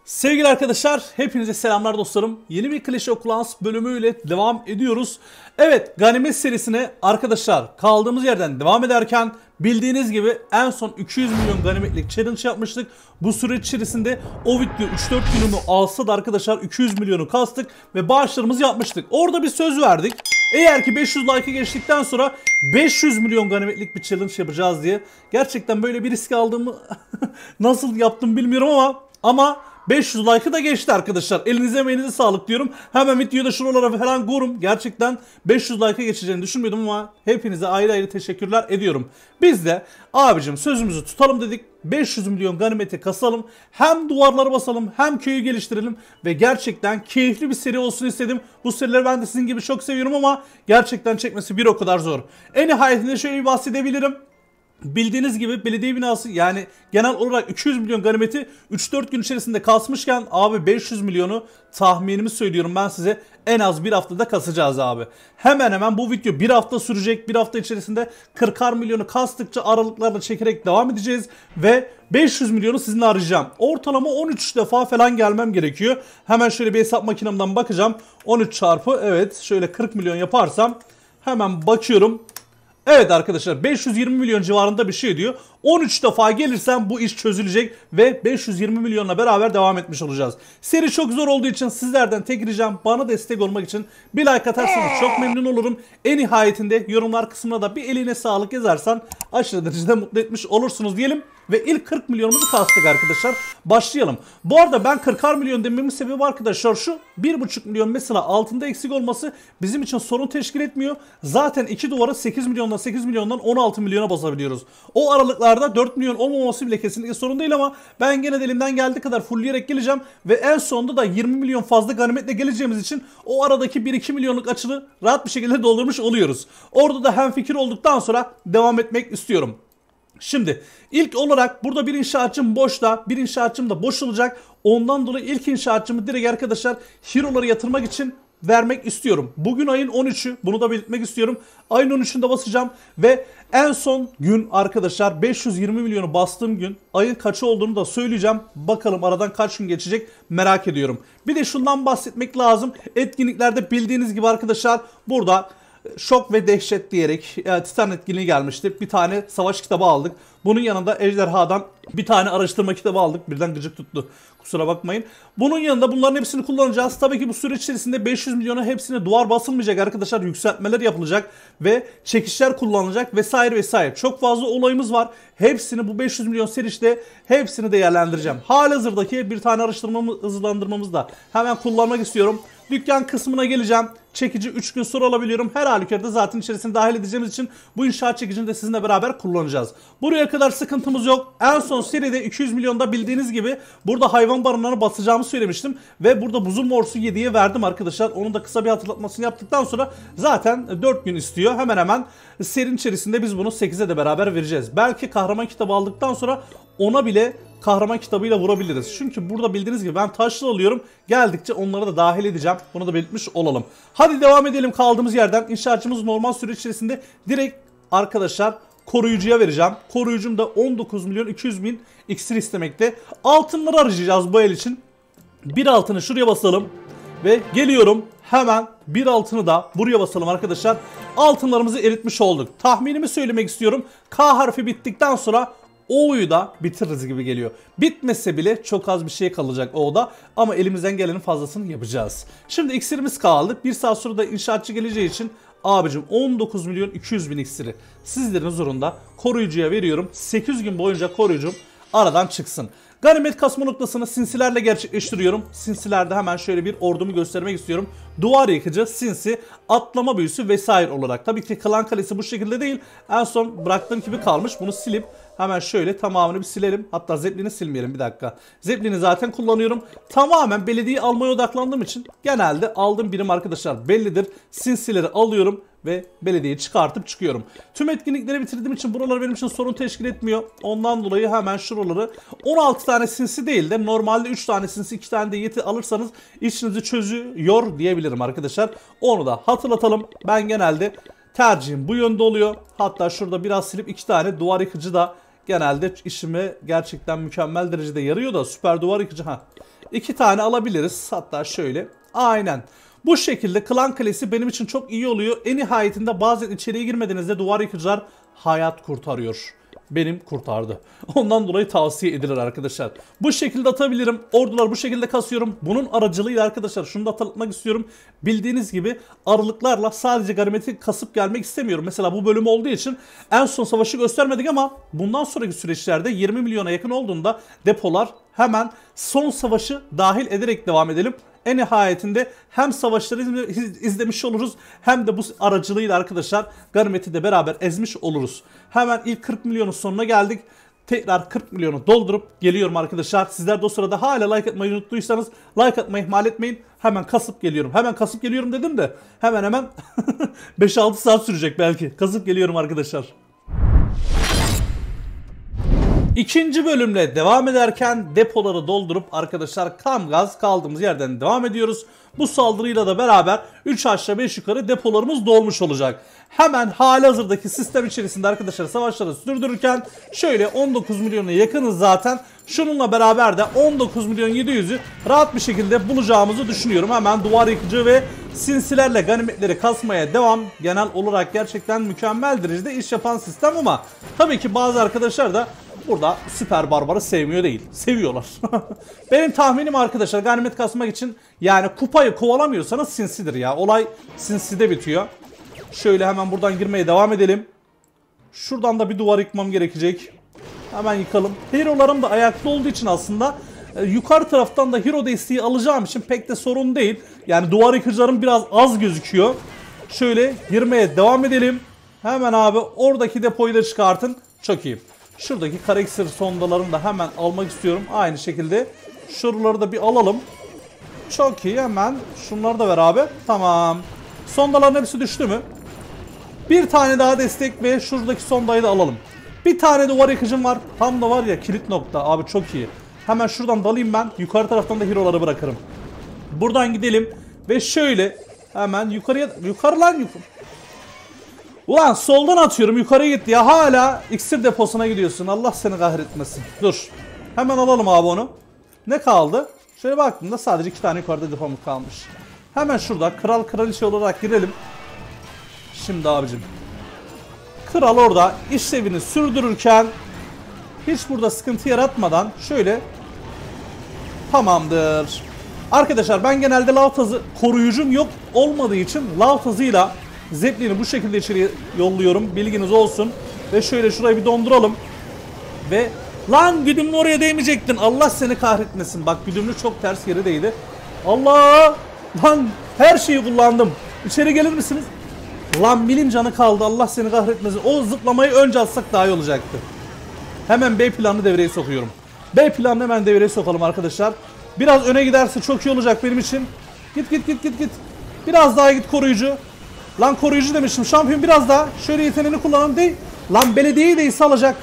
Sevgili arkadaşlar, hepinize selamlar dostlarım. Yeni bir Clash of Clans bölümüyle devam ediyoruz. Evet, Ganimet serisine arkadaşlar kaldığımız yerden devam ederken bildiğiniz gibi en son 200 milyon ganimetlik challenge yapmıştık. Bu süreç içerisinde o video 3-4 günümü alsa da arkadaşlar 200 milyonu kastık ve bağışlarımızı yapmıştık. Orada bir söz verdik. Eğer ki 500 like'ı geçtikten sonra 500 milyon ganimetlik bir challenge yapacağız diye. Gerçekten böyle bir risk aldığımı nasıl yaptım bilmiyorum ama 500 like'ı da geçti arkadaşlar. Elinize emeğinize sağlık diyorum. Hemen videoyu da şuralara falan korum. Gerçekten 500 like'a geçeceğini düşünmüyordum ama hepinize ayrı ayrı teşekkürler ediyorum. Biz de abicim sözümüzü tutalım dedik. 500 milyon ganimeti kasalım. Hem duvarları basalım hem köyü geliştirelim. Ve gerçekten keyifli bir seri olsun istedim. Bu serileri ben de sizin gibi çok seviyorum ama gerçekten çekmesi bir o kadar zor. En nihayetinde şöyle bir bahsedebilirim. Bildiğiniz gibi belediye binası, yani genel olarak 200 milyon ganimeti 3-4 gün içerisinde kasmışken abi 500 milyonu tahminimi söylüyorum ben size, en az bir haftada kasacağız abi. Hemen hemen bu video bir hafta sürecek. Bir hafta içerisinde 40'ar milyonu kastıkça aralıklarla çekerek devam edeceğiz ve 500 milyonu sizinle arayacağım. Ortalama 13 defa falan gelmem gerekiyor. Hemen şöyle bir hesap makinemden bakacağım. 13 çarpı, evet, şöyle 40 milyon yaparsam hemen bakıyorum. Evet arkadaşlar, 520 milyon civarında bir şey diyor. 13 defa gelirsem bu iş çözülecek ve 520 milyonla beraber devam etmiş olacağız. Seri çok zor olduğu için sizlerden tek ricam, bana destek olmak için bir like atarsanız çok memnun olurum. En nihayetinde yorumlar kısmına da bir eline sağlık yazarsan aşırı derecede mutlu etmiş olursunuz diyelim. Ve ilk 40 milyonumuzu kastık arkadaşlar. Başlayalım. Bu arada ben 40'ar milyon dememin sebebi arkadaşlar şu: 1,5 milyon mesela altında eksik olması bizim için sorun teşkil etmiyor. Zaten iki duvarı 8 milyondan 16 milyona basabiliyoruz. O aralıklarda 4 milyon olmaması bile kesinlikle sorun değil ama ben gene de elimden geldiği kadar fullleyerek geleceğim. Ve en sonunda da 20 milyon fazla ganimetle geleceğimiz için o aradaki 1-2 milyonluk açılı rahat bir şekilde doldurmuş oluyoruz. Orada da hemfikir olduktan sonra devam etmek istiyorum. Şimdi ilk olarak burada bir inşaatçım boşta, bir inşaatçım da boş olacak. Ondan dolayı ilk inşaatçımı direkt arkadaşlar hero'ları yatırmak için vermek istiyorum. Bugün ayın 13'ü, bunu da belirtmek istiyorum. Ayın 13'ünde basacağım ve en son gün arkadaşlar 520 milyonu bastığım gün ayın kaçı olduğunu da söyleyeceğim. Bakalım aradan kaç gün geçecek, merak ediyorum. Bir de şundan bahsetmek lazım. Etkinliklerde bildiğiniz gibi arkadaşlar burada şok ve dehşet diyerek Titan etkinliği gelmişti. Bir tane savaş kitabı aldık. Bunun yanında Ejderha'dan bir tane araştırma kitabı aldık. Birden gıcık tuttu, kusura bakmayın. Bunun yanında bunların hepsini kullanacağız. Tabii ki bu süreç içerisinde 500 milyona hepsine duvar basılmayacak arkadaşlar. Yükseltmeler yapılacak ve çekişler kullanılacak vesaire vesaire. Çok fazla olayımız var. Hepsini bu 500 milyon serişte hepsini değerlendireceğim. Halihazırdaki bir tane hızlandırmamızı da hemen kullanmak istiyorum. Dükkan kısmına geleceğim. Çekici 3 gün sonra alabiliyorum. Her halükarda zaten içerisine dahil edeceğimiz için bu inşaat çekicini de sizinle beraber kullanacağız. Buraya kadar sıkıntımız yok. En son seride 200 milyonda bildiğiniz gibi burada hayvan barınlarını basacağımı söylemiştim. Ve burada buzul morsu 7'ye verdim arkadaşlar. Onun da kısa bir hatırlatmasını yaptıktan sonra zaten 4 gün istiyor. Hemen hemen serinin içerisinde biz bunu 8'e de beraber vereceğiz. Belki kahraman kitabı aldıktan sonra ona bile kahraman kitabıyla vurabiliriz. Çünkü burada bildiğiniz gibi ben taşlı alıyorum. Geldikçe onları da dahil edeceğim. Bunu da belirtmiş olalım. Hadi devam edelim kaldığımız yerden. İnşaatçımız normal süreç içerisinde direkt arkadaşlar koruyucuya vereceğim. Koruyucum da 19 milyon 200 bin iksir istemekte. Altınları arayacağız bu el için. Bir altını şuraya basalım. Ve geliyorum. Hemen bir altını da buraya basalım arkadaşlar. Altınlarımızı eritmiş olduk. Tahminimi söylemek istiyorum. K harfi bittikten sonra O'yu da bitiririz gibi geliyor. Bitmese bile çok az bir şey kalacak O'da ama elimizden gelenin fazlasını yapacağız. Şimdi iksirimiz kaldı. Bir saat sonra da inşaatçı geleceği için abicim 19 milyon 200 bin iksiri sizlerin huzurunda koruyucuya veriyorum. 8 gün boyunca koruyucum aradan çıksın. Ganimet kasma noktasını sinsilerle gerçekleştiriyorum. Sinsilerde hemen şöyle bir ordumu göstermek istiyorum. Duvar yıkıcı, sinsi, atlama büyüsü vesaire olarak. Tabii ki klan kalesi bu şekilde değil. En son bıraktığım gibi kalmış. Bunu silip hemen şöyle tamamını bir silelim. Hatta Zeppelin'i silmeyelim, bir dakika. Zeppelin'i zaten kullanıyorum. Tamamen belediyeyi almaya odaklandığım için genelde aldığım birim arkadaşlar bellidir. Sinsileri alıyorum ve belediyeyi çıkartıp çıkıyorum. Tüm etkinlikleri bitirdiğim için buralar benim için sorun teşkil etmiyor. Ondan dolayı hemen şuraları 16 tane sinsi değil de normalde 3 tane sinsi 2 tane de yeti alırsanız işinizi çözüyor diyebilirim arkadaşlar. Onu da hatırlatalım. Ben genelde tercihim bu yönde oluyor. Hatta şurada biraz silip 2 tane duvar yıkıcı da genelde işime gerçekten mükemmel derecede yarıyor da süper duvar yıkıcı. 2 tane alabiliriz. Hatta şöyle. Aynen. Bu şekilde klan kalesi benim için çok iyi oluyor. En nihayetinde bazen içeriye girmediğinizde duvar yıkıcılar hayat kurtarıyor. Benim kurtardı. Ondan dolayı tavsiye edilir arkadaşlar. Bu şekilde atabilirim. Ordular bu şekilde kasıyorum. Bunun aracılığıyla arkadaşlar şunu da hatırlatmak istiyorum. Bildiğiniz gibi aralıklarla sadece ganimeti kasıp gelmek istemiyorum. Mesela bu bölüm olduğu için en son savaşı göstermedik ama bundan sonraki süreçlerde 20 milyona yakın olduğunda depolar hemen son savaşı dahil ederek devam edelim. En nihayetinde hem savaşları izlemiş oluruz hem de bu aracılığıyla arkadaşlar ganimeti de beraber ezmiş oluruz. Hemen ilk 40 milyonun sonuna geldik. Tekrar 40 milyonu doldurup geliyorum arkadaşlar. Sizler de o sırada hala like atmayı unuttuysanız like atmayı ihmal etmeyin. Hemen kasıp geliyorum. Hemen kasıp geliyorum dedim de hemen 5-6 saat sürecek belki. Kasıp geliyorum arkadaşlar. İkinci bölümle devam ederken depoları doldurup arkadaşlar kam gaz kaldığımız yerden devam ediyoruz. Bu saldırıyla da beraber 3 aşağı 5 yukarı depolarımız dolmuş olacak. Hemen halihazırdaki sistem içerisinde arkadaşlar savaşları sürdürürken şöyle 19 milyona yakınız zaten. Şununla beraber de 19 milyon 700'ü rahat bir şekilde bulacağımızı düşünüyorum. Hemen duvar yıkıcı ve sinsilerle ganimetleri kasmaya devam. Genel olarak gerçekten mükemmel derecede iş yapan sistem ama tabii ki bazı arkadaşlar da burada süper barbarı sevmiyor değil. Seviyorlar. Benim tahminim arkadaşlar ganimet kasmak için yani kupayı kovalamıyorsanız sinsidir ya. Olay sinside bitiyor. Şöyle hemen buradan girmeye devam edelim. Şuradan da bir duvar yıkmam gerekecek. Hemen yıkalım. Hero'larım da ayakta olduğu için aslında yukarı taraftan da hero desteği alacağım için pek de sorun değil. Yani duvar yıkıcılarım biraz az gözüküyor. Şöyle girmeye devam edelim. Hemen abi oradaki depoyu da çıkartın. Çok iyi. Şuradaki kara iksir sondalarını da hemen almak istiyorum. Aynı şekilde şuraları da bir alalım. Çok iyi, hemen şunları da ver abi. Tamam. Sondaların hepsi düştü mü? Bir tane daha destek ve şuradaki sondayı da alalım. Bir tane duvar yıkıcım var. Tam da var ya kilit nokta. Abi çok iyi. Hemen şuradan dalayım ben. Yukarı taraftan da hero'ları bırakırım. Buradan gidelim. Ve şöyle hemen yukarıya... Yukarı lan yukarı. Ulan soldan atıyorum yukarıya gitti ya. Hala iksir deposuna gidiyorsun. Allah seni kahretmesin. Dur. Hemen alalım abi onu. Ne kaldı? Şöyle baktığımda sadece 2 tane yukarıda depomuz kalmış. Hemen şurada kral kraliçe olarak girelim. Şimdi abicim. Kral orada işlevini sürdürürken hiç burada sıkıntı yaratmadan şöyle tamamdır. Arkadaşlar ben genelde lav tazı koruyucum yok olmadığı için lav tazıyla Zeppelin'i bu şekilde içeri yolluyorum. Bilginiz olsun. Ve şöyle şurayı bir donduralım. Ve lan güdümlü oraya değmeyecektin. Allah seni kahretmesin. Bak güdümlü çok ters yere değdi. Allah! Lan her şeyi kullandım. İçeri gelir misiniz? Lan milim canı kaldı. Allah seni kahretmesin. O zıplamayı önce atsak daha iyi olacaktı. Hemen B planını devreye sokuyorum. B planını hemen devreye sokalım arkadaşlar. Biraz öne giderse çok iyi olacak benim için. Git. Biraz daha git koruyucu. Lan koruyucu demiştim. Şampiyon biraz daha. Şöyle yeteneğini kullanalım değil. Lan belediyeyi de salacak.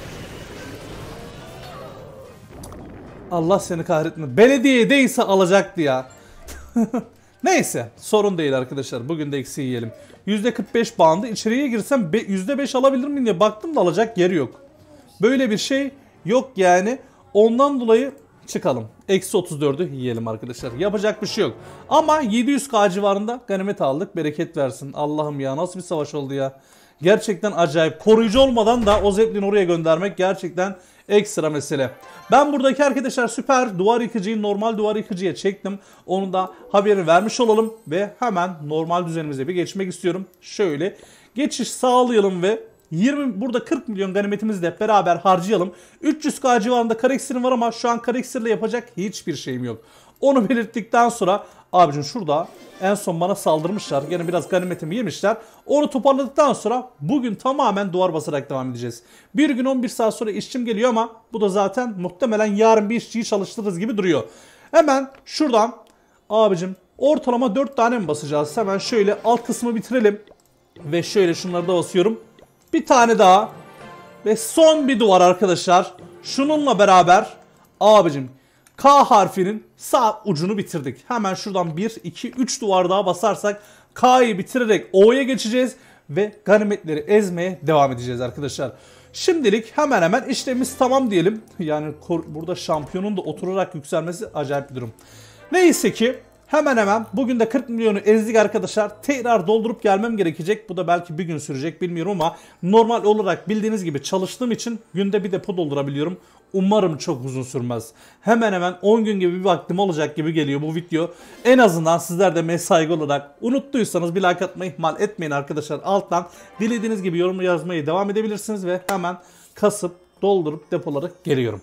Allah seni kahretme. Belediye değilse alacaktı ya. Neyse. Sorun değil arkadaşlar. Bugün de eksi yiyelim. %45 bandı. İçeriye girsem %5 alabilir miyim diye baktım da alacak yeri yok. Böyle bir şey yok yani. Ondan dolayı çıkalım. Eksi 34'ü yiyelim arkadaşlar. Yapacak bir şey yok. Ama 700k civarında ganimet aldık. Bereket versin. Allah'ım ya nasıl bir savaş oldu ya. Gerçekten acayip. Koruyucu olmadan da o Zeppelin'i oraya göndermek gerçekten ekstra mesele. Ben buradaki arkadaşlar süper duvar yıkıcıyı normal duvar yıkıcıya çektim. Onu da haberi vermiş olalım. Ve hemen normal düzenimize bir geçmek istiyorum. Şöyle geçiş sağlayalım ve 20 burada 40 milyon ganimetimizi de beraber harcayalım. 300k civarında kara iksirim var ama şu an kara iksirle yapacak hiçbir şeyim yok. Onu belirttikten sonra abicim şurada en son bana saldırmışlar. Gene biraz ganimetimi yemişler. Onu toparladıktan sonra bugün tamamen duvar basarak devam edeceğiz. Bir gün 11 saat sonra işçim geliyor ama bu da zaten muhtemelen yarın bir işçiyi çalıştırırız gibi duruyor. Hemen şuradan abicim ortalama 4 tane mi basacağız? Hemen şöyle alt kısmı bitirelim. Ve şöyle şunları da basıyorum. Bir tane daha. Ve son bir duvar arkadaşlar. Şununla beraber abicim K harfinin sağ ucunu bitirdik. Hemen şuradan 1, 2, 3 duvar daha basarsak K'yı bitirerek O'ya geçeceğiz. Ve ganimetleri ezmeye devam edeceğiz arkadaşlar. Şimdilik hemen hemen işlemimiz tamam diyelim. Yani burada şampiyonun da oturarak yükselmesi acayip bir durum. Neyse ki hemen hemen bugün de 40 milyonu ezdik arkadaşlar. Tekrar doldurup gelmem gerekecek. Bu da belki bir gün sürecek bilmiyorum ama normal olarak bildiğiniz gibi çalıştığım için günde bir depo doldurabiliyorum. Umarım çok uzun sürmez. Hemen hemen 10 gün gibi bir vaktim olacak gibi geliyor bu video. En azından sizler de mesai olarak unuttuysanız bir like atmayı ihmal etmeyin arkadaşlar. Alttan dilediğiniz gibi yorum yazmayı devam edebilirsiniz ve hemen kasıp doldurup depolarak geliyorum.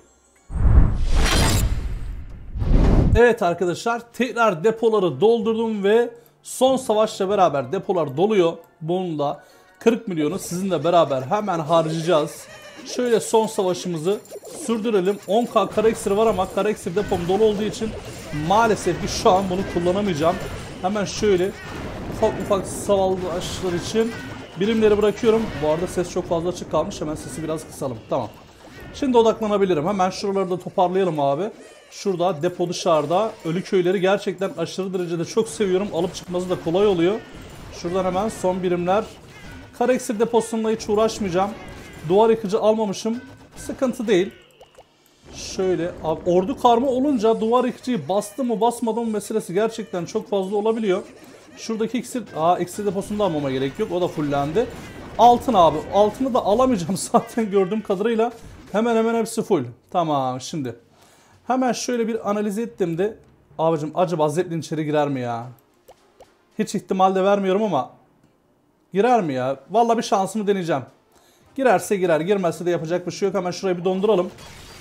Evet arkadaşlar tekrar depoları doldurdum ve son savaşla beraber depolar doluyor. Bunun da 40 milyonu sizinle beraber hemen harcayacağız. Şöyle son savaşımızı sürdürelim. 10k kara iksir var ama kara iksir depom dolu olduğu için maalesef ki şu an bunu kullanamayacağım. Hemen şöyle ufak savaşlar için birimleri bırakıyorum. Bu arada ses çok fazla açık kalmış. Hemen sesi biraz kısalım. Tamam. Şimdi odaklanabilirim. Hemen şuraları da toparlayalım abi. Şurada depo dışarıda. Ölü köyleri gerçekten aşırı derecede çok seviyorum. Alıp çıkması da kolay oluyor. Şuradan hemen son birimler. Kara iksir deposunda hiç uğraşmayacağım. Duvar yıkıcı almamışım. Sıkıntı değil. Şöyle abi, ordu karma olunca duvar yıkıcıyı bastı mı basmadı mı meselesi gerçekten çok fazla olabiliyor. Şuradaki iksir, iksir deposunu da almama gerek yok. O da fullendi. Altın abi. Altını da alamayacağım zaten gördüğüm kadarıyla. Hemen hemen hepsi full. Tamam şimdi. Hemen şöyle bir analiz ettim de. Abicim acaba Zeppelin içeri girer mi ya? Hiç ihtimal de vermiyorum ama. Girer mi ya? Vallahi bir şansımı deneyeceğim. Girerse girer. Girmezse de yapacak bir şey yok. Hemen şurayı bir donduralım.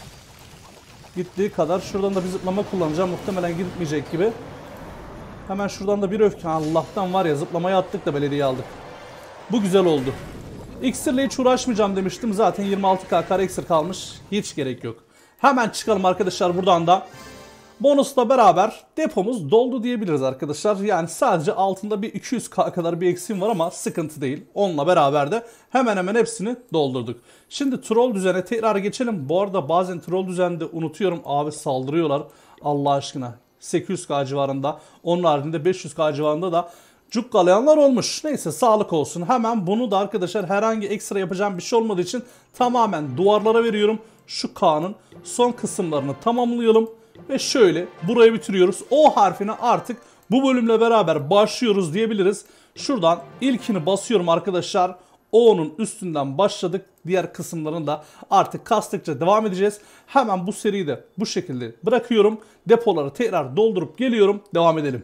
Gittiği kadar. Şuradan da bir zıplama kullanacağım. Muhtemelen gitmeyecek gibi. Hemen şuradan da bir öfke. Allah'tan var ya zıplamayı attık da belediye aldık. Bu güzel oldu. İksirle hiç uğraşmayacağım demiştim. Zaten 26k kara iksir kalmış. Hiç gerek yok. Hemen çıkalım arkadaşlar buradan da. Bonusla beraber depomuz doldu diyebiliriz arkadaşlar. Yani sadece altında bir 200k kadar bir eksiğim var ama sıkıntı değil. Onunla beraber de hemen hemen hepsini doldurduk. Şimdi troll düzene tekrar geçelim. Bu arada bazen troll düzende unutuyorum. Abi saldırıyorlar Allah aşkına. 800k civarında. Onun haricinde 500k civarında da cukkalayanlar olmuş. Neyse sağlık olsun. Hemen bunu da arkadaşlar herhangi ekstra yapacağım bir şey olmadığı için tamamen duvarlara veriyorum. Şu K'nın son kısımlarını tamamlayalım. Ve şöyle burayı bitiriyoruz. O harfine artık bu bölümle beraber başlıyoruz diyebiliriz. Şuradan ilkini basıyorum arkadaşlar. O'nun üstünden başladık. Diğer kısımlarını da artık kastıkça devam edeceğiz. Hemen bu seriyi de bu şekilde bırakıyorum. Depoları tekrar doldurup geliyorum. Devam edelim.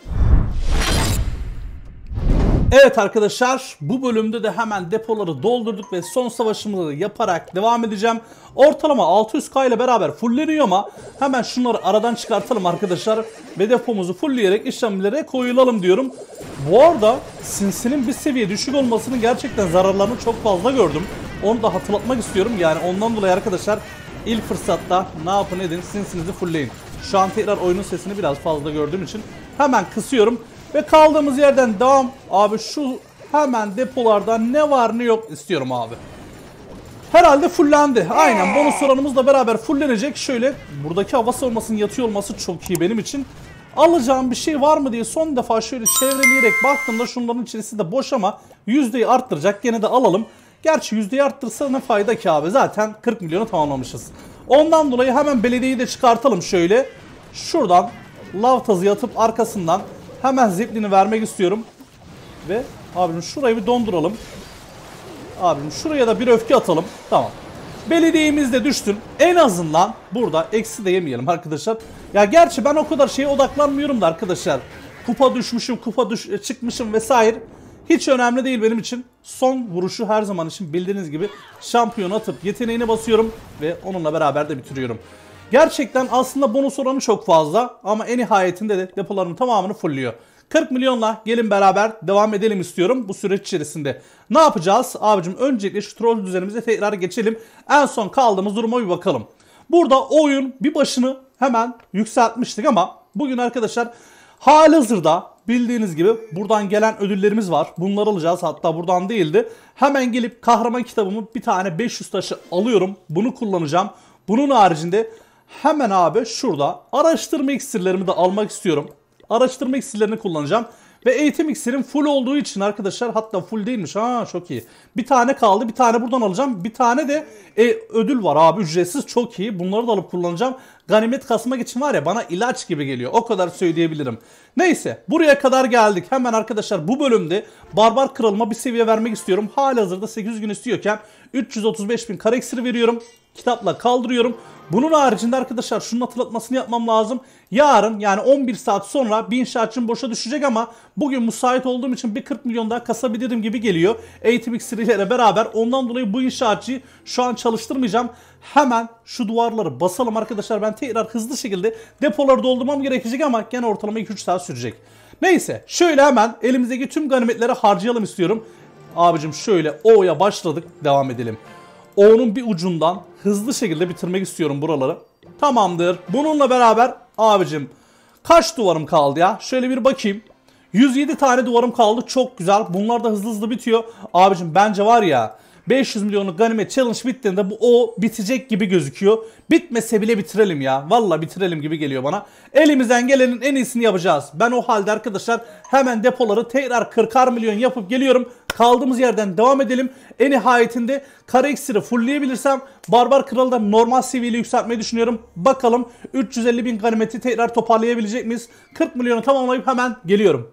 Evet arkadaşlar bu bölümde de hemen depoları doldurduk ve son savaşımızı da yaparak devam edeceğim. Ortalama 600k ile beraber fullleniyor ama hemen şunları aradan çıkartalım arkadaşlar. Ve depomuzu fullleyerek işlemlere koyulalım diyorum. Bu arada sinsinin bir seviye düşük olmasının gerçekten zararlarını çok fazla gördüm. Onu da hatırlatmak istiyorum. Yani ondan dolayı arkadaşlar ilk fırsatta ne yapın edin sinsinizi fullleyin. Şu an tekrar oyunun sesini biraz fazla gördüğüm için hemen kısıyorum. Ve kaldığımız yerden devam. Abi şu hemen depolarda ne var ne yok istiyorum abi. Herhalde fullendi. Aynen bonus oranımızla beraber fullenecek. Şöyle buradaki hava savunmasının yatıyor olması çok iyi benim için. Alacağım bir şey var mı diye son defa şöyle çevreleyerek baktığımda şunların içerisi de boş ama yüzdeyi arttıracak. Gene de alalım. Gerçi yüzdeyi arttırsa ne fayda ki abi. Zaten 40 milyonu tamamlamışız. Ondan dolayı hemen belediyeyi de çıkartalım şöyle. Şuradan lav tazı atıp arkasından hemen zeplini vermek istiyorum. Ve abim şurayı bir donduralım. Abim şuraya da bir öfke atalım. Tamam. Belediyemiz de düştün. En azından burada eksi de yemeyelim arkadaşlar. Ya gerçi ben o kadar şeye odaklanmıyorum da arkadaşlar. Kupa düşmüşüm, çıkmışım vesaire. Hiç önemli değil benim için. Son vuruşu her zaman için bildiğiniz gibi şampiyon atıp yeteneğini basıyorum. Ve onunla beraber de bitiriyorum. Gerçekten aslında bonus oranı çok fazla ama en nihayetinde de depoların tamamını fullüyor. 40 milyonla gelin beraber devam edelim istiyorum bu süreç içerisinde. Ne yapacağız? Abicim öncelikle şu troll düzenimize tekrar geçelim. En son kaldığımız duruma bir bakalım. Burada oyun bir başını hemen yükseltmiştik ama bugün arkadaşlar halihazırda bildiğiniz gibi buradan gelen ödüllerimiz var. Bunları alacağız, hatta buradan değildi. Hemen gelip kahraman kitabımı bir tane 500 taşı alıyorum. Bunu kullanacağım. Bunun haricinde hemen abi şurada araştırma iksirlerimi de almak istiyorum. Araştırma iksirlerini kullanacağım. Ve eğitim iksirim full olduğu için arkadaşlar, hatta full değilmiş. Ha, çok iyi. Bir tane kaldı. Bir tane buradan alacağım. Bir tane de ödül var abi, ücretsiz, çok iyi. Bunları da alıp kullanacağım. Ganimet kasmak için var ya, bana ilaç gibi geliyor. O kadar söyleyebilirim. Neyse, buraya kadar geldik. Hemen arkadaşlar bu bölümde Barbar Kralıma bir seviye vermek istiyorum. Halihazırda 800 gün istiyorken 335.000 kara iksiri veriyorum. Kitapla kaldırıyorum. Bunun haricinde arkadaşlar şunun hatırlatmasını yapmam lazım. Yarın, yani 11 saat sonra bir inşaatçım boşa düşecek ama bugün müsait olduğum için bir 40 milyon daha kasabilirim gibi geliyor. Eğitim iksiriyle beraber. Ondan dolayı bu inşaatçıyı şu an çalıştırmayacağım. Hemen şu duvarları basalım arkadaşlar. Ben tekrar hızlı şekilde depoları doldurmam gerekecek ama gene ortalama 2-3 saat sürecek. Neyse, şöyle hemen elimizdeki tüm ganimetleri harcayalım istiyorum. Abicim şöyle O'ya başladık, devam edelim. O'nun bir ucundan hızlı şekilde bitirmek istiyorum buraları. Tamamdır. Bununla beraber abicim kaç duvarım kaldı ya? Şöyle bir bakayım. 107 tane duvarım kaldı. Çok güzel. Bunlar da hızlı hızlı bitiyor. Abicim bence var ya, 500 milyonluk ganimet challenge bittiğinde bu O bitecek gibi gözüküyor. Bitmese bile bitirelim ya. Valla bitirelim gibi geliyor bana. Elimizden gelenin en iyisini yapacağız. Ben o halde arkadaşlar hemen depoları tekrar 40'ar milyon yapıp geliyorum. Kaldığımız yerden devam edelim. En nihayetinde kara iksiri fullleyebilirsem Barbar Kralı da normal seviyeli yükseltmeyi düşünüyorum. Bakalım 350.000 ganimeti tekrar toparlayabilecek miyiz? 40 milyonu tamamlayıp hemen geliyorum.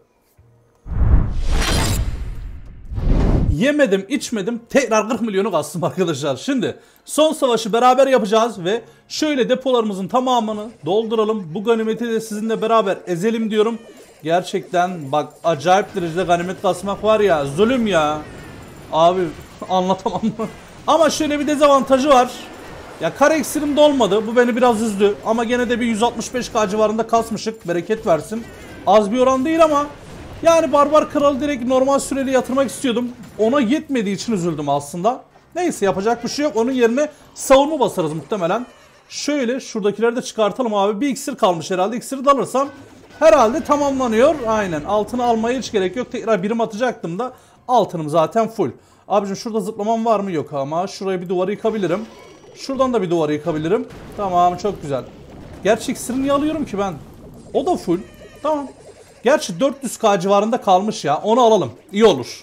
Yemedim, içmedim, tekrar 40 milyonu kastım arkadaşlar. Şimdi son savaşı beraber yapacağız ve şöyle depolarımızın tamamını dolduralım. Bu ganimeti de sizinle beraber ezelim diyorum. Gerçekten bak, acayip derecede ganimet kasmak var ya, zulüm ya. Abi anlatamam mı? Ama şöyle bir dezavantajı var. Ya kara iksirim de olmadı. Bu beni biraz üzdü. Ama gene de bir 165k civarında kasmışık. Bereket versin. Az bir oran değil ama yani Barbar Kralı direkt normal süreli yatırmak istiyordum. Ona yetmediği için üzüldüm aslında. Neyse, yapacak bir şey yok. Onun yerine savunma basarız muhtemelen. Şöyle şuradakileri de çıkartalım abi. Bir iksir kalmış herhalde. İksiri de alırsam herhalde tamamlanıyor. Aynen. Altını almaya hiç gerek yok. Tekrar birim atacaktım da altınım zaten full. Abicim şurada zıplamam var mı? Yok ama şuraya bir duvarı yıkabilirim. Şuradan da bir duvarı yıkabilirim. Tamam, çok güzel. Gerçi iksiri niye alıyorum ki ben? O da full. Tamam. Gerçi 400k civarında kalmış ya. Onu alalım. İyi olur.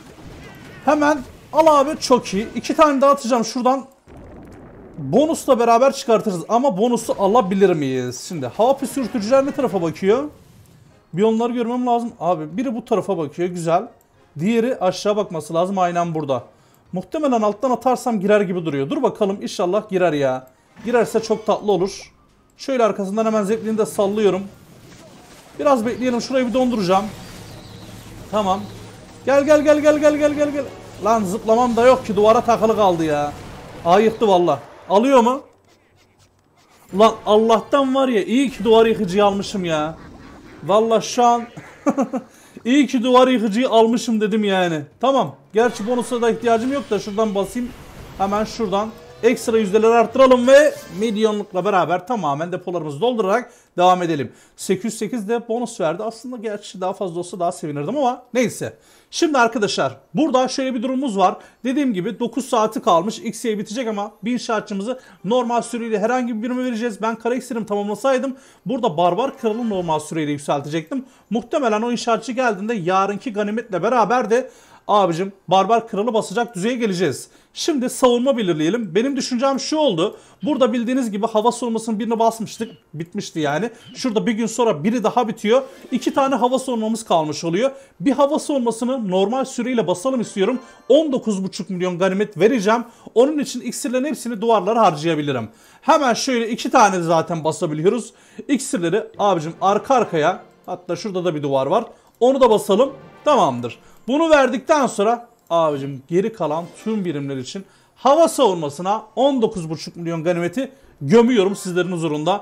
Hemen al abi, çok iyi. 2 tane daha atacağım şuradan. Bonusla beraber çıkartırız. Ama bonusu alabilir miyiz? Şimdi hava püskürtücüler ne tarafa bakıyor? Bir onları görmem lazım. Abi biri bu tarafa bakıyor. Güzel. Diğeri aşağı bakması lazım. Aynen burada. Muhtemelen alttan atarsam girer gibi duruyor. Dur bakalım, inşallah girer ya. Girerse çok tatlı olur. Şöyle arkasından hemen zeplini de sallıyorum. Biraz bekleyelim. Şurayı bir donduracağım. Tamam. Gel gel gel gel gel gel gel gel. Lan zıplamam da yok ki, duvara takılı kaldı ya. Ayıktı valla. Alıyor mu? Ulan Allah'tan var ya, iyi ki duvar yıkıcıyı almışım ya. Valla şu an iyi ki duvar yıkıcıyı almışım dedim yani. Tamam. Gerçi bonusa da ihtiyacım yok da şuradan basayım. Hemen şuradan ekstra yüzdeleri arttıralım ve milyonlukla beraber tamamen depolarımızı doldurarak devam edelim. 808 de bonus verdi. Aslında gerçi daha fazla olsa daha sevinirdim ama neyse. Şimdi arkadaşlar burada şöyle bir durumumuz var. Dediğim gibi 9 saati kalmış. X'ye bitecek ama bir inşaatçımızı normal süreyle herhangi bir birime vereceğiz. Ben kara iksirim tamamlasaydım burada Barbar Kralı normal süreyle yükseltecektim. Muhtemelen o inşaatçı geldiğinde yarınki ganimetle beraber de abicim Barbar Kralı basacak düzeye geleceğiz. Şimdi savunma belirleyelim. Benim düşüncem şu oldu. Burada bildiğiniz gibi hava savunmasının birini basmıştık. Bitmişti yani. Şurada bir gün sonra biri daha bitiyor. 2 tane hava savunmamız kalmış oluyor. Bir hava savunmasını normal süreyle basalım istiyorum. 19,5 milyon ganimet vereceğim. Onun için iksirlerin hepsini duvarlara harcayabilirim. Hemen şöyle 2 tane zaten basabiliyoruz. İksirleri abicim arka arkaya, hatta şurada da bir duvar var. Onu da basalım. Tamamdır. Bunu verdikten sonra abicim geri kalan tüm birimler için hava savunmasına 19,5 milyon ganimeti gömüyorum sizlerin huzurunda.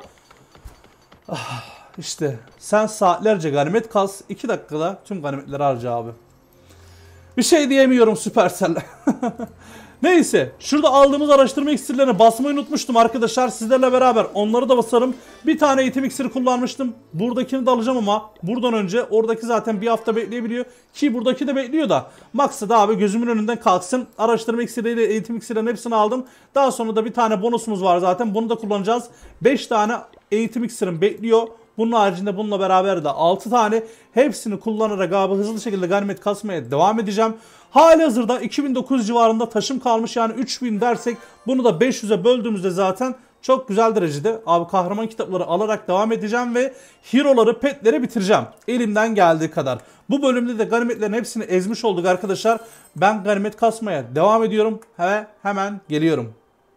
İşte sen saatlerce ganimet kas, 2 dakikada tüm ganimetleri harca abi. Bir şey diyemiyorum Supercell. Neyse, şurada aldığımız araştırma iksirlerine basmayı unutmuştum arkadaşlar. Sizlerle beraber onları da basarım. Bir tane eğitim iksiri kullanmıştım. Buradakini de alacağım ama buradan önce oradaki zaten bir hafta bekleyebiliyor. Ki buradaki de bekliyor da. Maksat abi gözümün önünden kalksın. Araştırma iksiriyle eğitim iksirlerinin hepsini aldım. Daha sonra da bir tane bonusumuz var zaten. Bunu da kullanacağız. 5 tane eğitim iksirim bekliyor. Bunun haricinde bununla beraber de 6 tane. Hepsini kullanarak abi hızlı şekilde ganimet kasmaya devam edeceğim. Halihazırda 2009 civarında taşım kalmış, yani 3000 dersek bunu da 500'e böldüğümüzde zaten çok güzel derecede abi kahraman kitapları alarak devam edeceğim ve hero'ları, petleri bitireceğim elimden geldiği kadar. Bu bölümde de ganimetlerin hepsini ezmiş olduk arkadaşlar. Ben ganimet kasmaya devam ediyorum ve hemen geliyorum.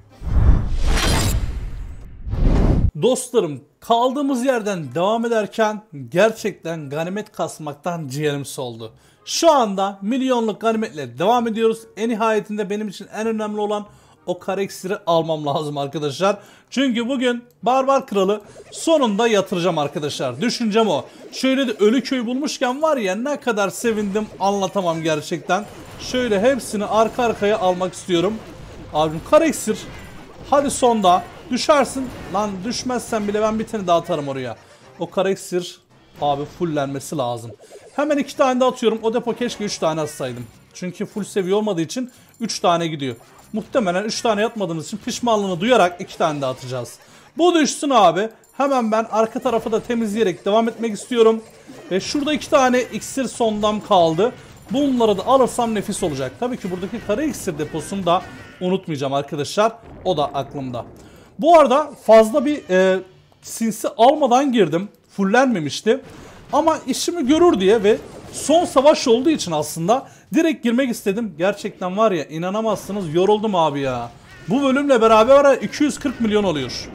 Dostlarım, kaldığımız yerden devam ederken gerçekten ganimet kasmaktan ciğerim soldu. Şu anda milyonluk ganimetle devam ediyoruz. En nihayetinde benim için en önemli olan o kara iksiri almam lazım arkadaşlar. Çünkü bugün Barbar Kralı sonunda yatıracağım arkadaşlar. Düşüncem o. Şöyle de ölü köy bulmuşken var ya, ne kadar sevindim anlatamam gerçekten. Şöyle hepsini arka arkaya almak istiyorum. Abim kara iksir. Hadi sonda. Düşersin. Lan düşmezsen bile ben bir tane daha atarım oraya. O kara iksir abi fullenmesi lazım. Hemen 2 tane daha atıyorum. O depo keşke 3 tane atsaydım. Çünkü full seviye olmadığı için 3 tane gidiyor. Muhtemelen 3 tane yatmadığımız için pişmanlığını duyarak 2 tane daha atacağız. Bu düşsün abi. Hemen ben arka tarafı da temizleyerek devam etmek istiyorum. Ve şurada 2 tane iksir sondam kaldı. Bunları da alırsam nefis olacak. Tabii ki buradaki kara iksir deposunu da unutmayacağım arkadaşlar. O da aklımda. Bu arada fazla bir sinsi almadan girdim. Fullenmemişti. Ama işimi görür diye ve son savaş olduğu için aslında direkt girmek istedim. Gerçekten var ya, inanamazsınız, yoruldum abi ya. Bu bölümle beraber 240 milyon oluyor.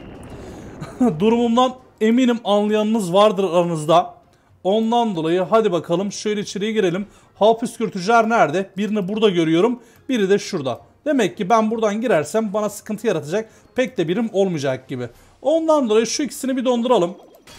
Durumumdan eminim anlayanınız vardır aranızda. Ondan dolayı hadi bakalım şöyle içeriye girelim. Hava püskürtücüler nerede? Birini burada görüyorum. Biri de şurada. Demek ki ben buradan girersem bana sıkıntı yaratacak pek de birim olmayacak gibi. Ondan dolayı şu ikisini bir donduralım.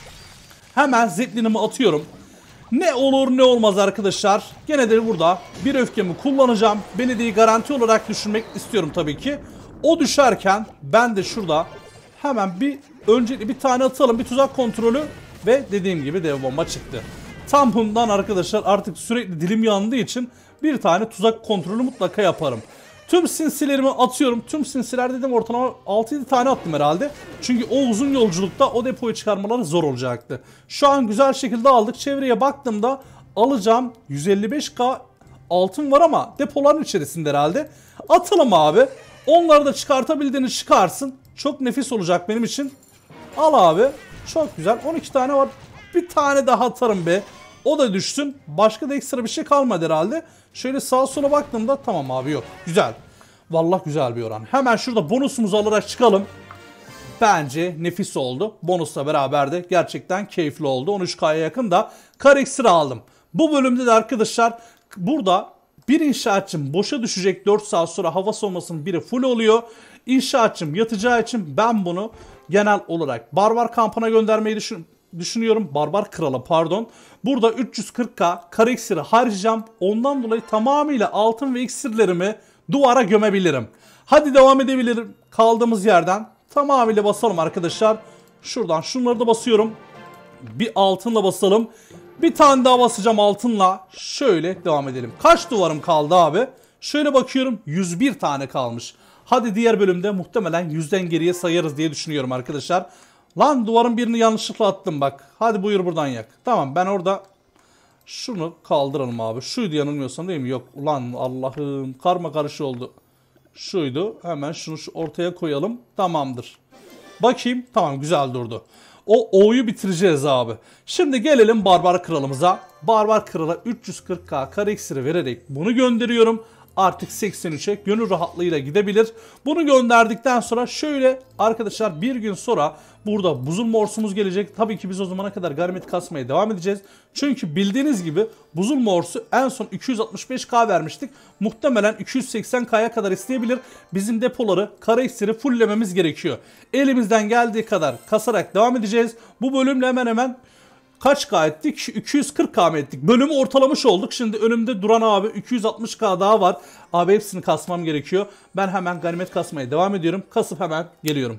Hemen zeplinimi atıyorum. Ne olur ne olmaz arkadaşlar. Gene de burada bir öfkemi kullanacağım. Belediyeyi garanti olarak düşürmek istiyorum tabii ki. O düşerken ben de şurada hemen öncelikle bir tane atalım. Bir tuzak kontrolü ve dediğim gibi dev bomba çıktı. Tam bundan arkadaşlar artık sürekli dilim yandığı için bir tane tuzak kontrolü mutlaka yaparım. Tüm sinsilerimi atıyorum. Tüm sinsiler dedim ortalama 6-7 tane attım herhalde. Çünkü o uzun yolculukta o depoyu çıkarmaları zor olacaktı. Şu an güzel şekilde aldık. Çevreye baktığımda alacağım 155k altın var ama depoların içerisinde herhalde. Atalım abi. Onları da çıkartabildiğini çıkarsın. Çok nefis olacak benim için. Al abi. Çok güzel. 12 tane var. Bir tane daha atarım be. O da düşsün. Başka da ekstra bir şey kalmadı herhalde. Şöyle sağa sola baktığımda tamam abi, yok. Güzel. Vallahi güzel bir oran. Hemen şurada bonusumuzu alarak çıkalım. Bence nefis oldu. Bonusla beraber de gerçekten keyifli oldu. 13K'ya yakın da kar ekstra aldım. Bu bölümde de arkadaşlar burada bir inşaatçım boşa düşecek, 4 saat sonra hava soğumasının biri full oluyor. İnşaatçım yatacağı için ben bunu genel olarak Barbar kampına göndermeyi düşünüyorum. Barbar Kralı pardon. Burada 340k kara iksiri harcayacağım. Ondan dolayı tamamıyla altın ve iksirlerimi duvara gömebilirim. Hadi devam edebilirim kaldığımız yerden. Tamamıyla basalım arkadaşlar. Şuradan şunları da basıyorum. Bir altınla basalım. Bir tane daha basacağım altınla. Şöyle devam edelim. Kaç duvarım kaldı abi? Şöyle bakıyorum, 101 tane kalmış. Hadi diğer bölümde muhtemelen 100'den geriye sayarız diye düşünüyorum arkadaşlar. Lan duvarın birini yanlışlıkla attım bak. Hadi buyur buradan yak. Tamam, ben orada şunu kaldıralım abi. Şuydu yanılmıyorsam, değil mi? Yok. Ulan Allah'ım, karma karışı oldu. Şuydu. Hemen şunu şu ortaya koyalım. Tamamdır. Bakayım. Tamam, güzel durdu. O O'yu bitireceğiz abi. Şimdi gelelim Barbar Kralımıza. Barbar Kral'a 340k kara iksiri vererek bunu gönderiyorum. Artık 83'e gönül rahatlığıyla gidebilir. Bunu gönderdikten sonra şöyle arkadaşlar, bir gün sonra burada buzul morsumuz gelecek. Tabii ki biz o zamana kadar ganimet kasmaya devam edeceğiz. Çünkü bildiğiniz gibi buzul morsu en son 265k vermiştik. Muhtemelen 280k'ya kadar isteyebilir. Bizim depoları kara iksiri fulllememiz gerekiyor. Elimizden geldiği kadar kasarak devam edeceğiz. Bu bölümle hemen hemen kaç K ettik? 240K mı ettik? Bölümü ortalamış olduk. Şimdi önümde duran abi 260K daha var. Abi hepsini kasmam gerekiyor. Ben hemen ganimet kasmaya devam ediyorum. Kasıp hemen geliyorum.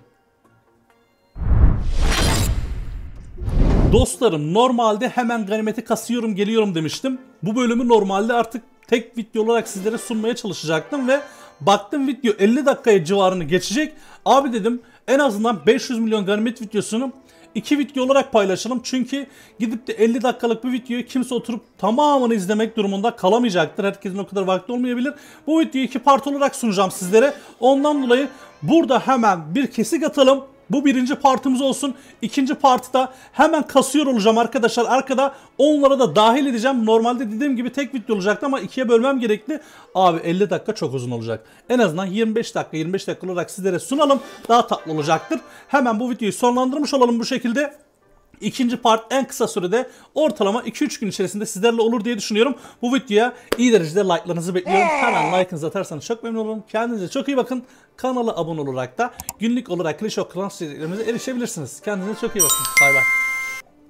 Dostlarım, normalde hemen ganimeti kasıyorum geliyorum demiştim. Bu bölümü normalde artık tek video olarak sizlere sunmaya çalışacaktım ve baktım video 50 dakikaya civarını geçecek. Abi dedim en azından 500 milyon ganimet videosunu 2 video olarak paylaşalım. Çünkü gidip de 50 dakikalık bir videoyu kimse oturup tamamını izlemek durumunda kalamayacaktır. Herkesin o kadar vakti olmayabilir. Bu videoyu 2 part olarak sunacağım sizlere. Ondan dolayı burada hemen bir kesik atalım. Bu birinci partımız olsun. İkinci partı da hemen kasıyor olacağım arkadaşlar. Arkada onlara da dahil edeceğim. Normalde dediğim gibi tek video olacaktı ama ikiye bölmem gerekli. Abi 50 dakika çok uzun olacak. En azından 25 dakika olarak sizlere sunalım. Daha tatlı olacaktır. Hemen bu videoyu sonlandırmış olalım bu şekilde. İkinci part en kısa sürede ortalama 2-3 gün içerisinde sizlerle olur diye düşünüyorum. Bu videoya iyi derecede like'larınızı bekliyorum. Hemen like'ınızı atarsanız çok memnun olurum. Kendinize çok iyi bakın. Kanala abone olarak da günlük olarak Clash of Clans serilerimize erişebilirsiniz. Kendinize çok iyi bakın. Bay bay.